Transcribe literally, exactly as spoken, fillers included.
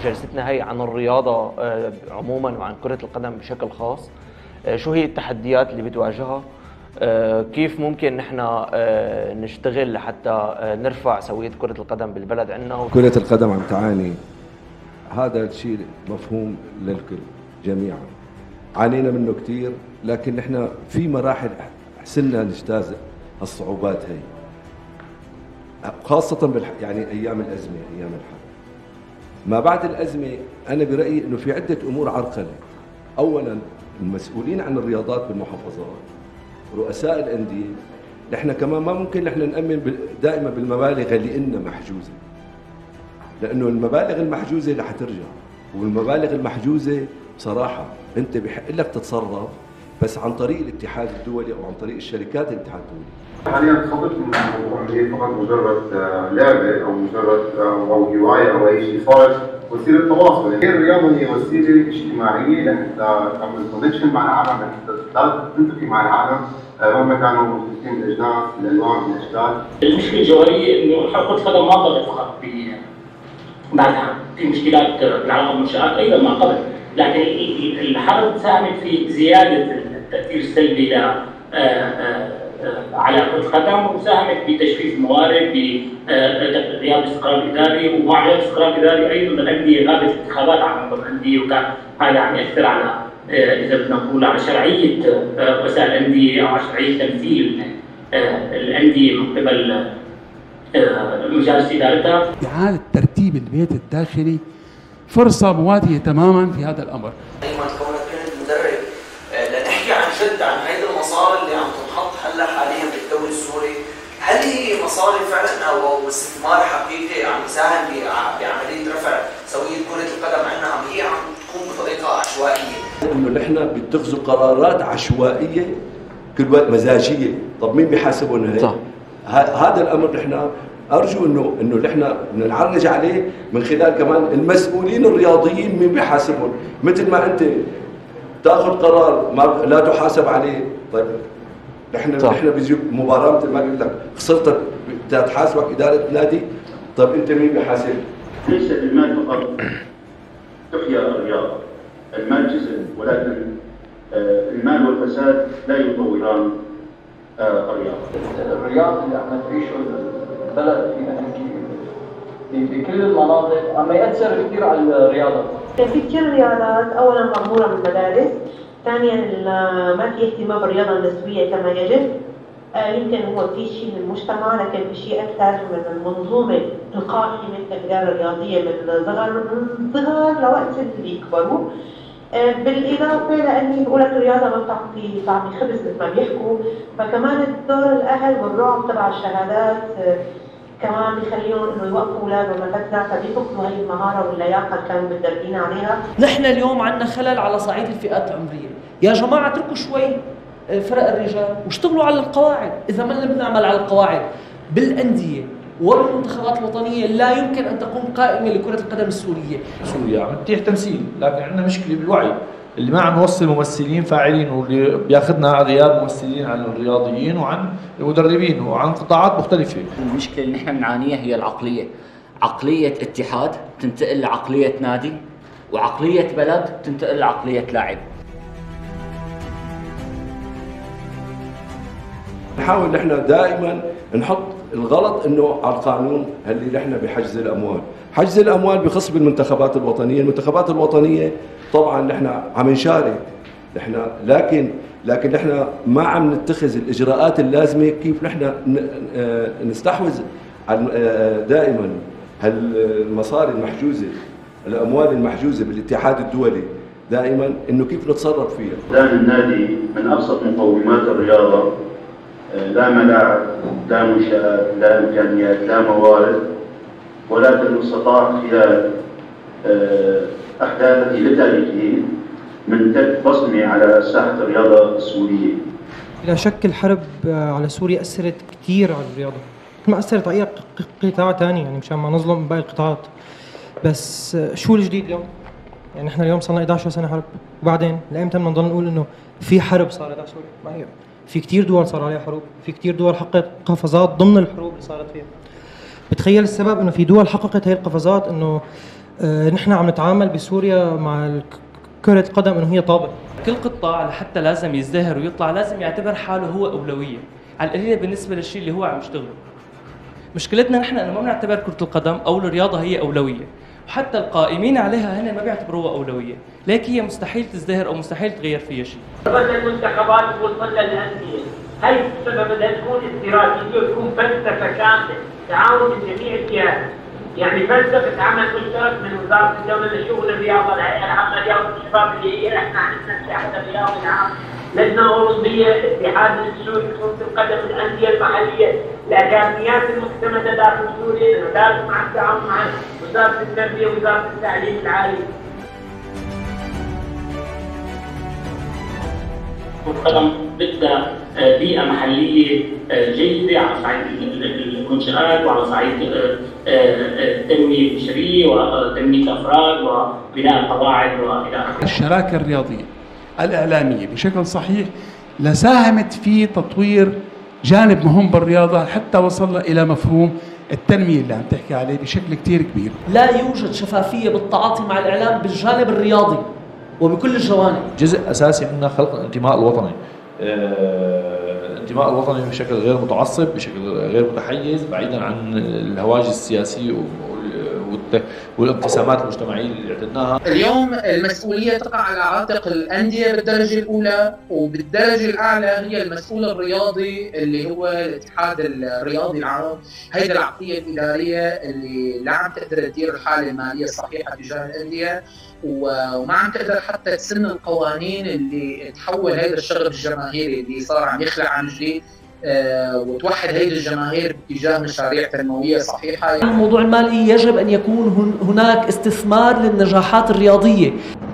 جلستنا هي عن الرياضة عموما وعن كرة القدم بشكل خاص. شو هي التحديات اللي بتواجهها؟ كيف ممكن نحن نشتغل لحتى نرفع سوية كرة القدم بالبلد عندنا؟ كرة القدم عم تعاني، هذا الشيء مفهوم للكل جميعا، عانينا منه كثير، لكن نحن في مراحل حسنا نجتاز الصعوبات هي، خاصة بالح... يعني أيام الأزمة، أيام الحرب. ما بعد الأزمة أنا برأيي إنه في عدة أمور عرقلة. أولاً المسؤولين عن الرياضات بالمحافظات، رؤساء الأندية، نحن كمان ما ممكن نحن نأمن دائما بالمبالغ اللي إلنا محجوزة، لأنه المبالغ المحجوزة رح ترجع، والمبالغ المحجوزة بصراحة أنت بحق لك تتصرف بس عن طريق الاتحاد الدولي أو عن طريق الشركات الاتحاد الدولي. حاليا تخطط الموضوع هي فقط مجرد لعبه او مجرد او هوايه او اي شيء، صارت وسيله تواصل. هي الرياضه هي وسيله اجتماعيه لحتى تعمل كونكشن مع العالم، لحتى تلتقي مع العالم مهما كانوا مختلفين الاجناس، الالوان، الاشكال. المشكله الجوهريه انه كره القدم ما طلعت فقط بعدها في مشكلات بالعلاقه بالمنشات ايضا ما قبل، لكن الحرب ساهمت في زياده التاثير السلبي ل على كرة القدم، وساهمت بتجفيف الموارد، بغياب الاستقرار الاداري، ومع غياب الاستقرار الاداري ايضا الانديه غابت انتخابات على منظمه الانديه، وكان هذا عم ياثر على اذا بدنا نقول على شرعيه وسائل الانديه او على شرعيه تمثيل الانديه من قبل مجالس ادارتها. اعاده ترتيب البيت الداخلي فرصه مواتيه تماما في هذا الامر. ايمن كونك كنت مدرب لنحكي عن جد عن هيدي المصاري اللي عم تنحط هلا حاليا بالدوري السوري، هل هي مصاري فعلا او استثمار حقيقي عم يساهم بعمليه رفع سويه كره القدم عندنا، ام هي عم تكون بطريقه عشوائيه؟ انه نحن بيتخذوا قرارات عشوائيه كل وقت مزاجيه، طب مين بيحاسبهم هي؟ صح. هذا الامر نحن ارجو انه انه نحن نعرج عليه من خلال كمان المسؤولين الرياضيين، مين بيحاسبهم؟ مثل ما انت تاخذ قرار ما لا تحاسب عليه، طيب نحن صح. نحن بيجي مباراه مثل ما قلت لك خسرتك تحاسبك اداره نادي، طيب انت مين بيحاسب؟ ليس المال فقط تحيا الرياضه، المال جزء، ولكن المال والفساد لا يطوران الرياضه. الرياض اللي عم تعيشه البلد فينا نحكي بكل المناطق عم ياثر كثير على الرياضه. في كثير رياضات اولا مغموره من المدارس، ثانيا ما في اهتمام بالرياضه النسويه كما يجب. آه يمكن هو في شيء من المجتمع، لكن في شيء اكثر من المنظومه القائمه التغذيه الرياضيه من الصغر من الصغر لوقت اللي يكبروا. آه بالاضافه لاني بقول لك الرياضه ما بتعطي طعمي خبز مثل ما بيحكوا، فكمان دور الاهل والرعب تبع الشهادات آه كمان بيخليهم انه يوقفوا اولادهم لفتره، فبيفقدوا هي المهاره واللياقه اللي كانوا متدربين عليها. نحن اليوم عندنا خلل على صعيد الفئات العمريه، يا جماعه اتركوا شوي فرق الرجال واشتغلوا على القواعد، اذا ما لم نعمل على القواعد بالانديه والمنتخبات الوطنيه لا يمكن ان تقوم قائمه لكره القدم السوريه. سوريا عم تتيح تمثيل، لكن عندنا مشكله بالوعي، اللي ما عم نوصل ممثلين فاعلين، واللي بياخذنا غياب ممثلين عن الرياضيين وعن المدربين وعن قطاعات مختلفه. المشكله اللي نحن بنعانيها هي العقليه، عقليه اتحاد تنتقل لعقليه نادي، وعقليه بلد تنتقل لعقليه لاعب. نحاول نحن دائما نحط الغلط انه على القانون اللي نحن بحجز الاموال، حجز الاموال بخص بالمنتخبات الوطنيه، المنتخبات الوطنيه طبعا نحن عم نشارك نحن، لكن لكن نحن ما عم نتخذ الاجراءات اللازمه كيف نحن نستحوذ دائما هالمصاري المحجوزه، الاموال المحجوزه بالاتحاد الدولي، دائما انه كيف نتصرف فيها. دان النادي من ابسط مقومات الرياضه، لا ملاعب، لا منشآت، لا امكانيات، لا موارد، ولكن استطاع خلال احداثه لتاريخه من ترك بصمه على ساحه الرياضه السوريه. بلا شك الحرب على سوريا اثرت كثير على الرياضه، ما اثرت على اي قطاع ثاني، يعني مشان ما نظلم باقي القطاعات. بس شو الجديد اليوم؟ يعني احنا اليوم صار لنا إحدى عشرة سنه حرب، وبعدين لايمتى بدنا نضل نقول انه في حرب صارت على سوريا؟ ما هي في كثير دول صار عليها حروب، في كثير دول حققت قفزات ضمن الحروب اللي صارت فيها. بتخيل السبب انه في دول حققت هي القفزات انه آه نحن عم نتعامل بسوريا مع كرة القدم انه هي طابع. كل قطاع لحتى لازم يزدهر ويطلع لازم يعتبر حاله هو اولويه، على القليله بالنسبه للشيء اللي هو عم يشتغله. مشكلتنا نحن انه ما بنعتبر كره القدم او الرياضه هي اولويه، وحتى القائمين عليها هن ما بيعتبروها اولويه، لكن هي مستحيل تزدهر او مستحيل تغير فيها شيء. وصلنا المنتخبات ووصلنا الانديه، هي السبب بدها تكون استراتيجيه وتكون فلسفه كامله، تعاون من جميع الجهات. يعني فلسفه عمل مشترك من وزاره الدوله لشؤون الرياضه، الهيئه العامه لرياضه الشباب اللي هي احنا عندنا الاتحاد الرياضي العام، لجنه اوروبيه، اتحاد السوري لكره القدم، الانديه المحليه، الاكاديميات المعتمده داخل سوريا، المدارس مع التعاون مع وزاره التربيه ووزاره التعليم العالي. كرة القدم بدها بيئة محلية جيدة على صعيد المنشآت وعلى صعيد التنمية البشرية وتنمية الأفراد وبناء القواعد وإلى آخره. الشراكة الرياضية الإعلامية بشكل صحيح لساهمت في تطوير جانب مهم بالرياضة حتى وصلنا إلى مفهوم التنمية اللي عم تحكي عليه بشكل كتير كبير. لا يوجد شفافية بالتعاطي مع الإعلام بالجانب الرياضي وبكل الجوانب. جزء أساسي منها خلق الانتماء الوطني. الانتماء الوطني بشكل غير متعصب، بشكل غير متحيز، بعيدا عن الهواجس السياسية والانقسامات المجتمعية اللي اعتدناها. اليوم المسؤولية تقع على عاتق الأندية بالدرجة الأولى، وبالدرجة الأعلى هي المسؤول الرياضي اللي هو الاتحاد الرياضي العام. هيدي العقلية الإدارية اللي لا عم تقدر تدير الحالة المالية الصحيحة تجاه الأندية، وما عم تقدر حتى تسن القوانين اللي تحول هذا الشغب الجماهيري اللي صار عم يخلع عن جديد أه وتوحد هذه الجماهير باتجاه مشاريع تنمويه صحيحه. الموضوع المالي يجب ان يكون هناك استثمار للنجاحات الرياضيه.